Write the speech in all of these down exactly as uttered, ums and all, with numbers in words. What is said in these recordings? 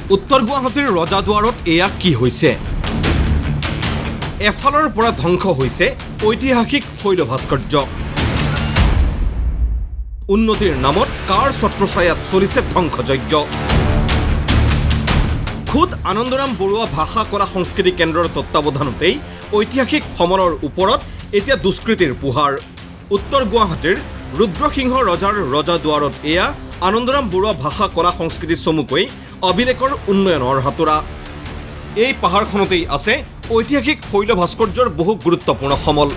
উত্তৰ গুৱাহাটীৰ ৰজাদুৱাৰত এয়া কি হৈছে এফালৰ পৰা ধ্বংস হৈছে ঐতিহাসিক শৈল ভাস্কৰ্য উন্নতিৰ নামত কাৰ ছত্ৰছায়াত চলিছে ধ্বংসযজ্ঞ খুদ আনন্দৰাম বৰুৱা ভাষা কলা সংস্কৃতি কেন্দ্ৰৰ তত্ত্বাৱধানতেই ঐতিহাসিক সমলৰ ওপৰত এতিয়া দুষ্কৃতিৰ পুহাৰ উত্তৰ গুৱাহাটীৰ ৰুদ্ৰসিংহ ৰজাৰ ৰজাদুৱাৰত এয়া আনন্দৰাম বৰুৱা ভাষা কলা সংস্কৃতি চমুকৈ অভিলেখৰ উন্নয়নৰ হাতোৰা এই পাহাৰখনতেই আছে ঐতিহাসিক শৈল ভাস্কৰ্যৰ বহু গুৰুত্বপূৰ্ণ সমল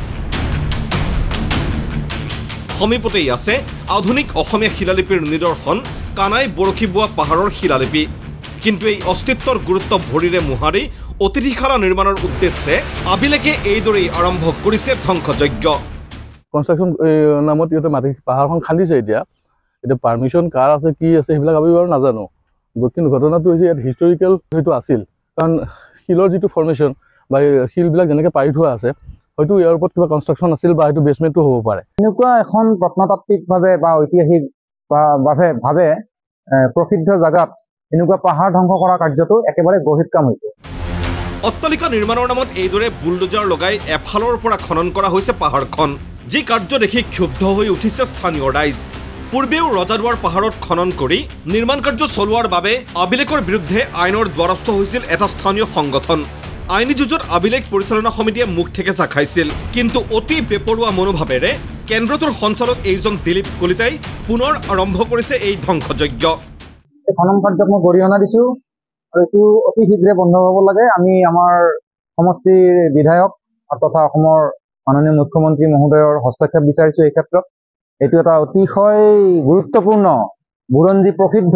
সমীপতেই আছে আধুনিক অসমীয়া শিলালিপিৰ নিদৰ্শন কানাই বৰশী বোৱা পাহাৰৰ শিলালিপি কিন্তু এই অস্তিত্বৰ গুৰুত্ব ভৰিৰে মুহাৰি অতিথিশালা নিৰ্মাণৰ উদ্দেশ্যে আবিলেকে এইদৰেই আৰম্ভ কৰিছে ধ্বংসযজ্ঞ কনষ্ট্ৰাকশ্যন নামত ইয়াতে মাটি পাহাৰখন খান্দিছে এতিয়া এটা পাৰমিশন কাৰ আছে কি আছে সেইবিলাক আমি বাৰু নাজানো কিন্তু ঘটনাটো হৈছে ইয়াত হিষ্টৰিকেল হয়তো আছিল কাৰণ শিলৰ যিটো ফৰ্মেশ্যন বা শিলবিলাক যেনেকৈ পাৰি থোৱা আছে হয়তো ইয়াৰ ওপৰত কিবা কনষ্ট্ৰাকশ্যন আছিল বা হয়তো বেছমেণ্টটো হ'ব পাৰে এনেকুৱা এখন প্ৰত্নতাত্ত্বিকভাৱে বা ঐতিহাসিক ভাৱে ভাৱে প্ৰসিদ্ধ জাগাত এনেকুৱা পাহাৰ ধ্বংস কৰা কাৰ্যটো একেবাৰে গহিত কাম হৈছে অট্টালিকা নিৰ্মাণৰ নামত এইদৰে বুলডোজাৰ লগাই এফালৰ পৰা খনন কৰা হৈছে পাহাৰখন যি কাৰ্য দেখি ক্ষুব্ধ হৈ উঠিছে স্থানীয় ৰাইজ পূৰ্বেও ৰজাদুৱাৰ পাহাৰত খনন কৰি নিৰ্মাণ কাৰ্য চলোৱাৰ বাবে আবিলেকৰ বিৰুদ্ধে আইনৰ দ্বাৰস্থ হৈছিল এটা স্থানীয় সংগঠন আইনী যুঁজত আবিলেক পৰিচালনা সমিতিয়ে মুখ ঠেকেচা খাইছিল কিন্তু অতি বেপৰোৱা মনোভাৱেৰে কেন্দ্ৰটোৰ সঞ্চালক এইজন দিলীপ কলিতাই পুনৰ আৰম্ভ কৰিছে এই ধ্বংসযজ্ঞ খনন কাৰ্যক মই গৰিহণা দিছো আৰু এইটো অতি শীঘ্ৰে বন্ধ হ'ব লাগে আমি আমাৰ সমষ্টিৰ বিধায়ক তথা অসমৰ মাননীয় মুখ্যমন্ত্ৰী মহোদয়ৰ হস্তক্ষেপ বিচাৰিছো এই ক্ষেত্ৰত এইটো এটা অতিশয় গুৰুত্বপূৰ্ণ বুৰঞ্জী প্ৰসিদ্ধ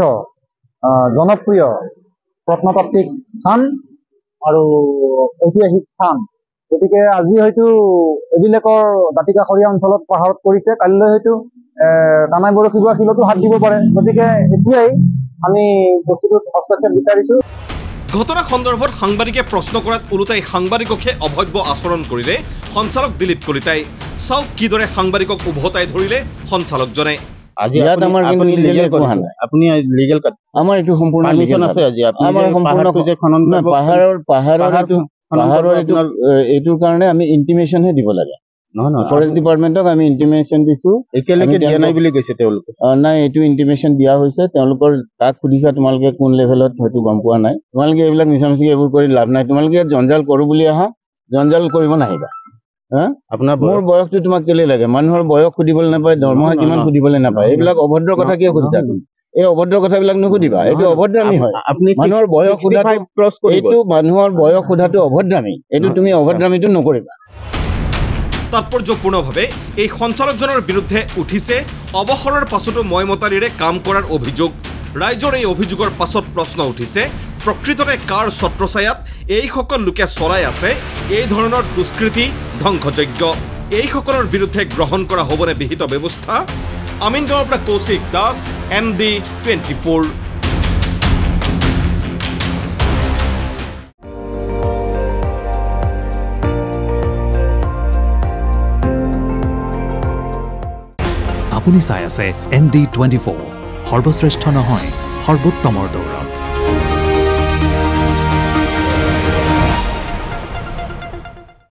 জনপ্ৰিয় প্ৰত্নতাত্ত্বিক স্থান আৰু ঐতিহাসিক স্থান গতিকে আজি হয়তো এবিলাকৰ দাঁতিকাষৰীয়া অঞ্চলত পাহাৰত কৰিছে কাইলৈ হয়তো কানাই বৰশী বোৱা শিলতো হাত দিব পাৰে গতিকে এতিয়াই আমি বস্তুটোত হস্তক্ষেপ বিচাৰিছো ঘটনা সন্দৰ্ভত সাংবাদিকে প্ৰশ্ন কৰাত ওলোটাই সাংবাদিককে অভব্য আচৰণ কৰিলে সঞ্চালক দিলীপ কলিতাই চাওক কিদৰে সাংবাদিকক উভতাই ধৰিলে সঞ্চালকজনে আজি ইয়াত আমাৰ কিন্তু লিগেল কোৱা নাই আপুনি লিগেল আমাৰ এইটো সম্পূৰ্ণ পাৰমিশন আছে আজি আমাৰ সম্পূৰ্ণ যে খনন পাহাৰৰ পাহাৰৰ এইটো পাহাৰৰ এইটো এইটোৰ কাৰণে আমি ইন্টিমেশন হে দিব লাগে নহয় নহয় ফৰেষ্ট ডিপাৰ্টমেণ্টক আমি ইন্টিমেশন দিছো একেলগে দিয়া নাই বুলি কৈছে তেওঁলোকে নাই এইটো ইন্টিমেশন দিয়া হৈছে তেওঁলোকৰ তাক সুধিছা তোমালোকে কোন লেভেলত হয়তো গম পোৱা নাই তোমালোকে এইবিলাক মিছামিছি এইবোৰ কৰি লাভ নাই তোমালোকে জঞ্জাল কৰো বুলি আহা জঞ্জাল কৰিব নাহিবা হা আপোনাৰ মোৰ বয়সটো তোমাক কেলে লাগে মানুহৰ বয়স সুধিবলৈ নাপায় দৰমহা কিমান সুধিবলৈ নাপায় এইবিলাক অভদ্ৰ কথা কিয় সুধিছা তুমি এই অভদ্ৰ কথাবিলাক নুসুধিবা এইটো অভদ্ৰামী হয় আপুনি মানুহৰ বয়স সোধাটো ক্ৰছ কৰিব এইটো মানুহৰ বয়স সোধাটো অভদ্ৰামী এইটো তুমি অভদ্ৰামীটো নকৰিবা তাৎপৰ্যপূৰ্ণভাৱে এই সঞ্চালকজনৰ বিৰুদ্ধে উঠিছে অৱসৰৰ পাছতো ময়মতাৰীৰে কাম কৰাৰ অভিযোগ ৰাইজৰ এই অভিযোগৰ পাছত প্ৰশ্ন উঠিছে প্ৰকৃততে কাৰ ছত্ৰছায়াত এইসকল লোকে চলাই আছে এই ধৰণৰ দুষ্কৃতি ধ্বংসযজ্ঞ এইসকলৰ বিৰুদ্ধে গ্ৰহণ কৰা হ'বনে বিহিত ব্যৱস্থা আমিনগাঁৱৰ পৰা Kaushik Das N D twenty four আপুনি চাই আছে এন ডি টুৱেণ্টি ফ'ৰ সৰ্বশ্ৰেষ্ঠ নহয় সৰ্বোত্তমৰ দৌৰ